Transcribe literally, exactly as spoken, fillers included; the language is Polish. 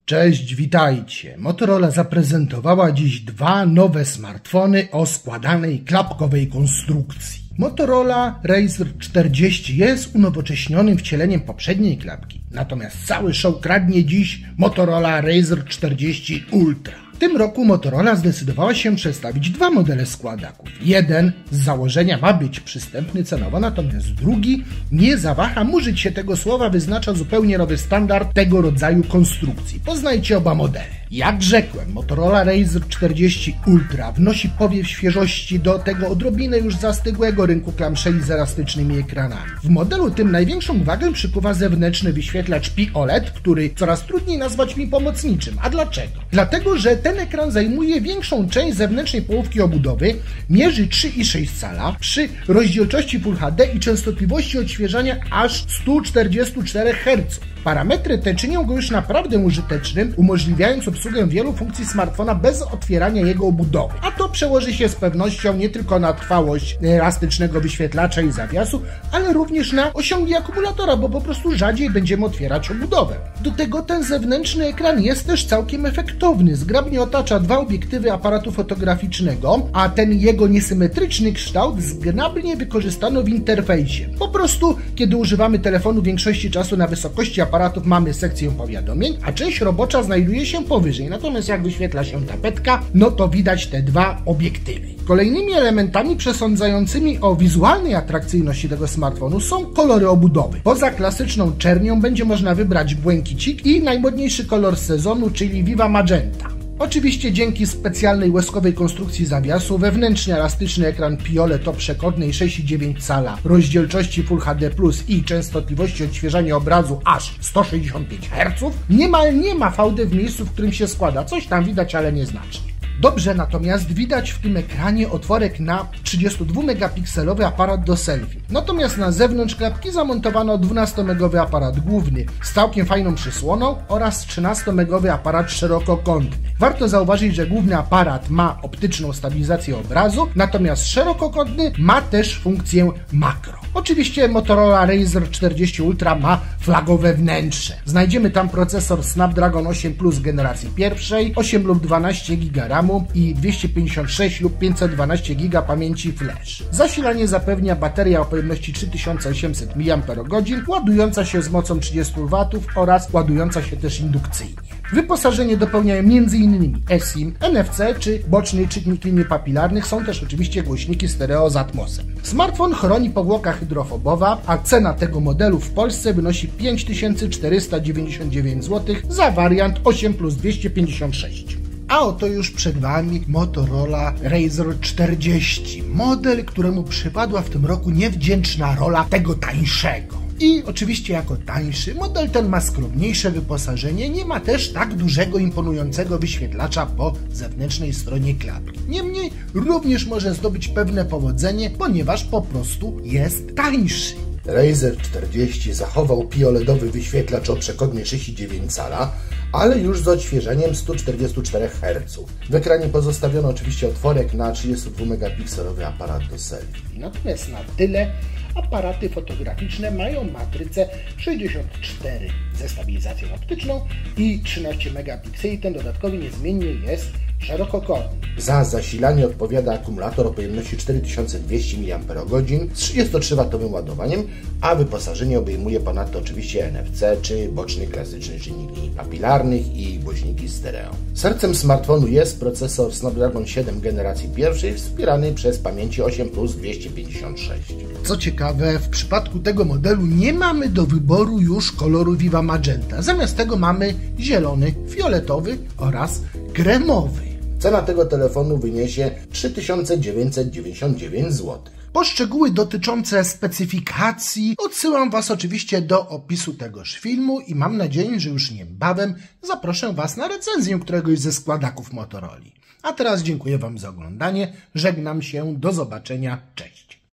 Cześć, witajcie. Motorola zaprezentowała dziś dwa nowe smartfony o składanej klapkowej konstrukcji. Motorola Razr czterdzieści jest unowocześnionym wcieleniem poprzedniej klapki, natomiast cały show kradnie dziś Motorola Razr czterdzieści Ultra. W tym roku Motorola zdecydowała się przedstawić dwa modele składaków. Jeden z założenia ma być przystępny cenowo, natomiast drugi nie zawaha użyć się tego słowa, wyznacza zupełnie nowy standard tego rodzaju konstrukcji. Poznajcie oba modele. Jak rzekłem, Motorola Razr czterdzieści Ultra wnosi powiew świeżości do tego odrobinę już zastygłego rynku klamszeli z elastycznymi ekranami. W modelu tym największą uwagę przykuwa zewnętrzny wyświetlacz P I O L E D, który coraz trudniej nazwać mi pomocniczym. A dlaczego? Dlatego, że ten ekran zajmuje większą część zewnętrznej połówki obudowy, mierzy trzy i sześć cala przy rozdzielczości Full H D i częstotliwości odświeżania aż sto czterdzieści cztery herców. Parametry te czynią go już naprawdę użytecznym, umożliwiając obsługę wielu funkcji smartfona bez otwierania jego obudowy. A to przełoży się z pewnością nie tylko na trwałość elastycznego wyświetlacza i zawiasu, ale również na osiągi akumulatora, bo po prostu rzadziej będziemy otwierać obudowę. Do tego ten zewnętrzny ekran jest też całkiem efektowny. Zgrabnie otacza dwa obiektywy aparatu fotograficznego, a ten jego niesymetryczny kształt zgrabnie wykorzystano w interfejsie. Po prostu, kiedy używamy telefonu większości czasu na wysokości aparatów, mamy sekcję powiadomień, a część robocza znajduje się powyżej. Natomiast jak wyświetla się tapetka, no to widać te dwa obiektywy. Kolejnymi elementami przesądzającymi o wizualnej atrakcyjności tego smartfonu są kolory obudowy. Poza klasyczną czernią będzie można wybrać błękicik i najmodniejszy kolor sezonu, czyli Viva Magenta. Oczywiście dzięki specjalnej łezkowej konstrukcji zawiasu, wewnętrzny elastyczny ekran P I O L E D o przekornej sześć i dziewięć cala, rozdzielczości Full H D plus i częstotliwości odświeżania obrazu aż sto sześćdziesiąt pięć herców, niemal nie ma fałdy w miejscu, w którym się składa. Coś tam widać, ale nieznacznie. Dobrze natomiast widać w tym ekranie otworek na trzydziestodwumegapikselowy aparat do selfie. Natomiast na zewnątrz klapki zamontowano dwunastomegowy aparat główny z całkiem fajną przysłoną oraz trzynastomegowy aparat szerokokątny. Warto zauważyć, że główny aparat ma optyczną stabilizację obrazu, natomiast szerokokątny ma też funkcję makro. Oczywiście Motorola Razr czterdzieści Ultra ma flagowe wnętrze. Znajdziemy tam procesor Snapdragon osiem plus generacji pierwszej, osiem lub dwanaście giga ramu i dwieście pięćdziesiąt sześć lub pięćset dwanaście giga pamięci flash. Zasilanie zapewnia bateria o pojemności trzy tysiące osiemset miliamperogodzin, ładująca się z mocą trzydzieści watów oraz ładująca się też indukcyjnie. Wyposażenie dopełniają m in eSIM, N F C czy boczny czytnik linii papilarnych, są też oczywiście głośniki stereo z Atmosem. Smartfon chroni powłoka hydrofobowa, a cena tego modelu w Polsce wynosi pięć tysięcy czterysta dziewięćdziesiąt dziewięć złotych za wariant osiem plus dwieście pięćdziesiąt sześć. A oto już przed Wami Motorola Razr czterdzieści, model, któremu przypadła w tym roku niewdzięczna rola tego tańszego. I oczywiście jako tańszy, model ten ma skromniejsze wyposażenie, nie ma też tak dużego, imponującego wyświetlacza po zewnętrznej stronie klapki. Niemniej również może zdobyć pewne powodzenie, ponieważ po prostu jest tańszy. Razr czterdzieści zachował P I O L E D owy wyświetlacz o przekornej sześć i dziewięć cala, ale już z odświeżeniem sto czterdzieści cztery herców. W ekranie pozostawiono oczywiście otworek na trzydziestodwumegapikselowy aparat do selfie. Natomiast na tyle aparaty fotograficzne mają matrycę sześćdziesiąt cztery ze stabilizacją optyczną i trzynaście megapikseli. Ten dodatkowy niezmiennie jest szerokokątny. Za zasilanie odpowiada akumulator o pojemności cztery tysiące dwieście miliamperogodzin z trzydziestotrzywatowym ładowaniem, a wyposażenie obejmuje ponadto oczywiście N F C czy boczny klasyczny czynnik linii papilarnych i głośniki stereo. Sercem smartfonu jest procesor Snapdragon siedem generacji pierwszej wspierany przez pamięci osiem plus dwieście pięćdziesiąt sześć. Co ciekawe, w przypadku tego modelu nie mamy do wyboru już koloru Viva Magenta. Zamiast tego mamy zielony, fioletowy oraz kremowy. Cena tego telefonu wyniesie trzy tysiące dziewięćset dziewięćdziesiąt dziewięć złotych. Po szczegóły dotyczące specyfikacji odsyłam Was oczywiście do opisu tegoż filmu i mam nadzieję, że już niebawem zaproszę Was na recenzję któregoś ze składaków Motorola. A teraz dziękuję Wam za oglądanie, żegnam się, do zobaczenia, cześć.